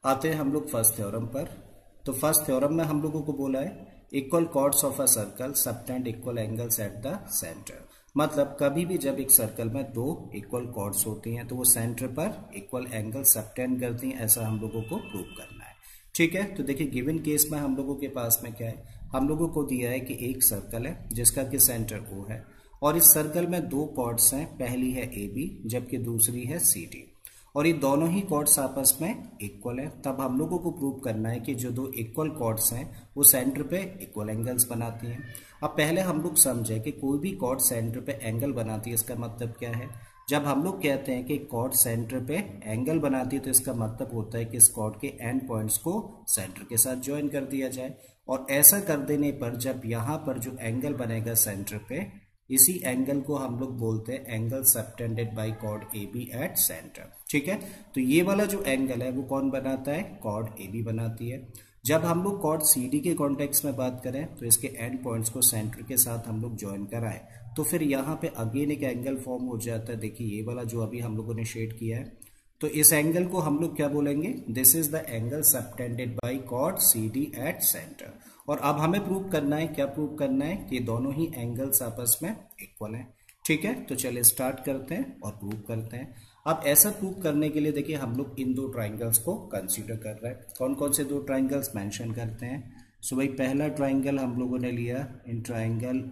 आते हैं हम लोग फर्स्ट थ्योरम पर। तो फर्स्ट थ्योरम में हम लोगों को बोला है equal chords of a circle subtend equal angles at the centre. मतलब कभी भी जब एक सर्कल में दो इक्वल कॉर्ड्स होती हैं तो वो सेंटर पर इक्वल एंगल सबटेंड करती हैं, ऐसा हम लोगों को प्रूव करना है। ठीक है, तो देखिए गिवन केस में हम लोगों के पास में क्या है, हम लोगों को दिया है कि एक सर्कल है जिसका कि सेंटर O है और इस सर्कल में दो कॉर्ड्स हैं, पहली है AB जबकि दूसरी है CD और ये दोनों ही कॉर्ड्स आपस में इक्वल है। तब हम लोगों को प्रूव करना है कि जो दो इक्वल कॉर्ड्स हैं वो सेंटर पे इक्वल एंगल्स बनाती हैं। अब पहले हम लोग समझे कि कोई भी कॉर्ड सेंटर पे एंगल बनाती है, इसका मतलब क्या है। जब हम लोग कहते हैं कि कॉर्ड सेंटर पे एंगल बनाती है तो इसका मतलब होता है कि इस कॉर्ड के एंड पॉइंट्स को सेंटर के साथ ज्वाइन कर दिया जाए और ऐसा कर देने पर जब यहाँ पर जो एंगल बनेगा सेंटर पे, इसी एंगल को हम लोग बोलते हैं angle subtended by chord AB at centre. ठीक है, तो ये वाला जो एंगल है वो कौन बनाता है, कॉर्ड AB बनाती है। जब हम लोग कॉर्ड CD के कॉन्टेक्स्ट में बात करें तो इसके एंड पॉइंट्स को सेंटर के साथ हम लोग ज्वाइन कराएं तो फिर यहाँ पे अगेन एक एंगल फॉर्म हो जाता है। देखिए ये वाला जो अभी हम लोगों ने शेड किया है, तो इस एंगल को हम लोग क्या बोलेंगे, this is the angle subtended by chord CD at centre. और अब हमें प्रूव करना है, क्या प्रूव करना है कि दोनों ही एंगल्स आपस में इक्वल हैं। ठीक है, तो चलिए स्टार्ट करते हैं और प्रूव करते हैं। अब ऐसा प्रूव करने के लिए देखिए हम लोग इन दो ट्राइंगल्स को कंसीडर कर रहे हैं। कौन कौन से दो ट्राइंगल्स मेंशन करते हैं। सो भाई पहला ट्राइंगल हम लोगों ने लिया इन ट्राइंगल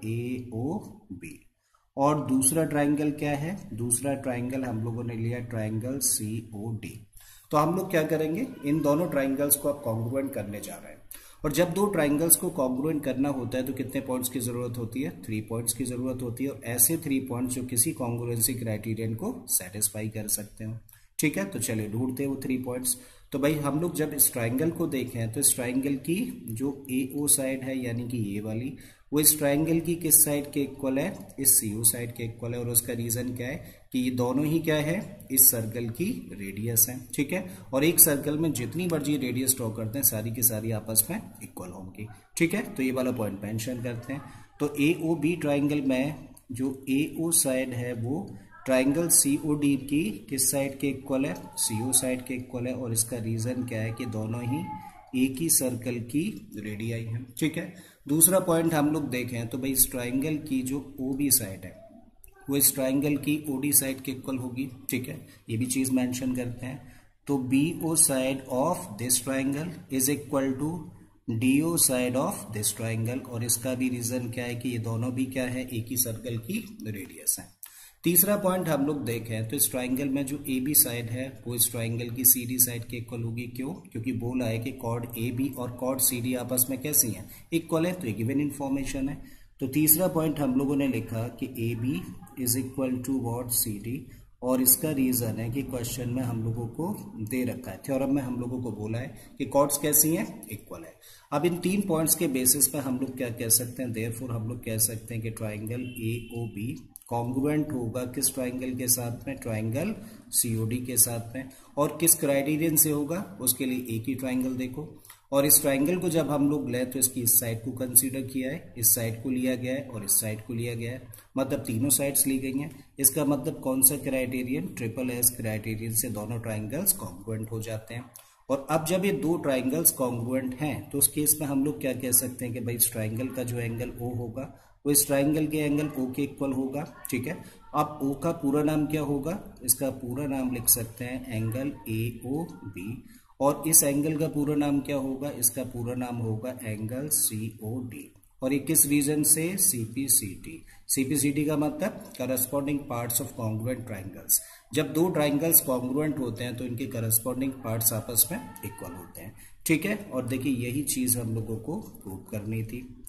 AOB और दूसरा ट्राइंगल क्या है, दूसरा ट्राइंगल हम लोगों ने लिया ट्राइंगल COD। तो हम लोग क्या करेंगे, इन दोनों ट्राइंगल्स को अब कॉन्ग्रुएंट करने जा रहे हैं और जब दो ट्राइंगल्स को कॉन्ग्रुएंट करना होता है तो कितने पॉइंट्स की जरूरत होती है, 3 पॉइंट्स की जरूरत होती है और ऐसे 3 पॉइंट्स जो किसी कॉन्ग्रुएंसी क्राइटेरियन को सेटिस्फाई कर सकते हो। ठीक है, तो चलिए ढूंढते हैं वो 3 पॉइंट्स। तो भाई हम लोग जब इस ट्राइंगल को देखें तो इस ट्राइंगल की जो AO साइड है यानी कि ये वाली, वो इस ट्राइंगल की किस साइड के इक्वल है, इस CO साइड के इक्वल है। और उसका रीजन क्या है कि ये दोनों ही क्या है, इस सर्कल की रेडियस है। ठीक है, और एक सर्कल में जितनी मर्जी रेडियस ड्रॉ करते हैं सारी की सारी आपस में इक्वल होंगी। ठीक है, तो ये वाला पॉइंट मेंशन करते हैं। तो AOB ट्राइंगल में जो AO साइड है वो ट्राइंगल COD की किस साइड के इक्वल है, CO साइड के इक्वल है। और इसका रीजन क्या है कि दोनों ही एक ही सर्कल की रेडियाई है। ठीक है, दूसरा पॉइंट हम लोग देखें तो भाई इस ट्राइंगल की जो OB साइड है वो इस ट्राइंगल की OD साइड के इक्वल होगी। ठीक है, ये भी चीज मेंशन करते हैं। तो BO side of this triangle is equal to DO side of this triangle. और इसका भी रीजन क्या है कि ये दोनों भी क्या है, एक ही सर्कल की रेडियस है। तीसरा पॉइंट हम लोग देखें तो इस ट्राइंगल में जो AB साइड है वो इस ट्राइंगल की CD साइड के इक्वल होगी। क्यों, क्योंकि बोला है कि कॉर्ड AB और कॉर्ड CD आपस में कैसी हैं, इक्वल है। तो ये गिवन इन्फॉर्मेशन है। तो तीसरा पॉइंट हम लोगों ने लिखा कि AB is equal to what CD और इसका रीजन है कि क्वेश्चन में हम लोगों को दे रखा है, थ्योरम में हम लोगों को बोला है कि कॉर्ड्स कैसी हैं, इक्वल है। अब इन 3 पॉइंट्स के बेसिस पर हम लोग क्या कह सकते हैं, देयरफॉर हम लोग कह सकते हैं कि ट्राइंगल AOB कॉन्ग्रुएंट होगा किस ट्राइंगल के साथ में, ट्राइंगल COD के साथ में। और किस क्राइटेरियन से होगा, उसके लिए एक ही ट्राइंगल देखो। और इस ट्राइंगल को जब हम लोग ले तो इसकी इस साइड को कंसीडर किया है, इस साइड को लिया गया है और इस साइड को लिया गया है, मतलब तीनों साइड्स ली गई हैं। इसका मतलब कौन सा क्राइटेरियन, SSS क्राइटेरियन से दोनों ट्राइंगल्स कॉन्ग्रुएंट हो जाते हैं। और अब जब ये दो ट्राइंगल्स कॉन्ग्रुएंट हैं तो उस केस में हम लोग क्या कह सकते हैं कि भाई इस ट्राइंगल का जो एंगल O होगा वो इस ट्राइंगल के एंगल O के इक्वल होगा। ठीक है, अब O का पूरा नाम क्या होगा, इसका पूरा नाम लिख सकते हैं एंगल AOB और इस एंगल का पूरा नाम क्या होगा, इसका पूरा नाम होगा एंगल COD। और ये किस रीजन से, CPCT का मतलब corresponding parts of congruent triangles. जब दो ट्राइंगल्स कॉन्ग्रुएंट होते हैं तो इनके करस्पॉन्डिंग पार्ट्स आपस में इक्वल होते हैं। ठीक है, और देखिए यही चीज हम लोगों को प्रूव करनी थी।